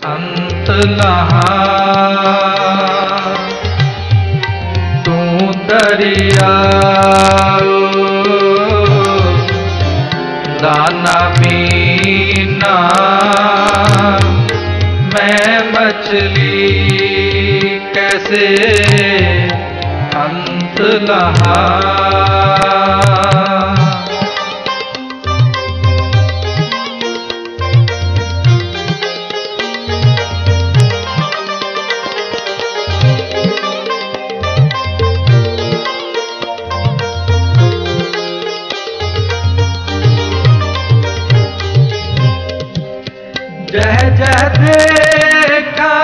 अंत लहा। तू दरिया दाना बीना, मैं मछली कैसे अंत लहा। जह जह देखा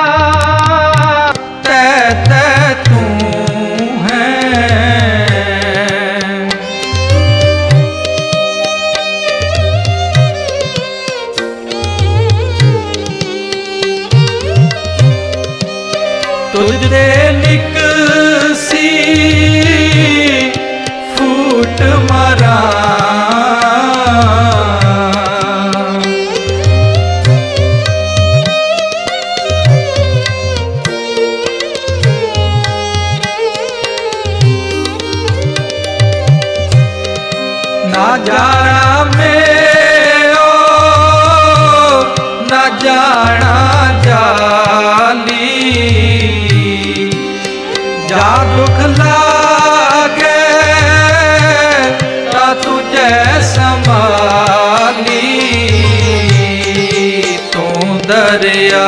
तह तह तू है, तुझे निकसी फूट मरा। ना जाना में ओ ना जाना जाली, जा दुख लागे ता तुझे संभाली। तू दरिया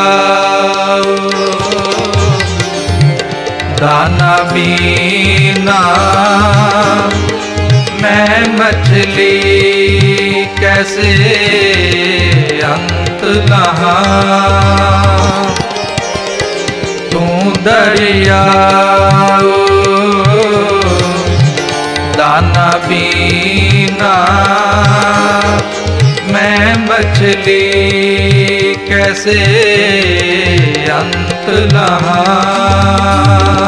दाना बीना, मैं मछली कैसे अंत लहा। तू दरिया दाना बीना, मैं मछली कैसे अंत लहा।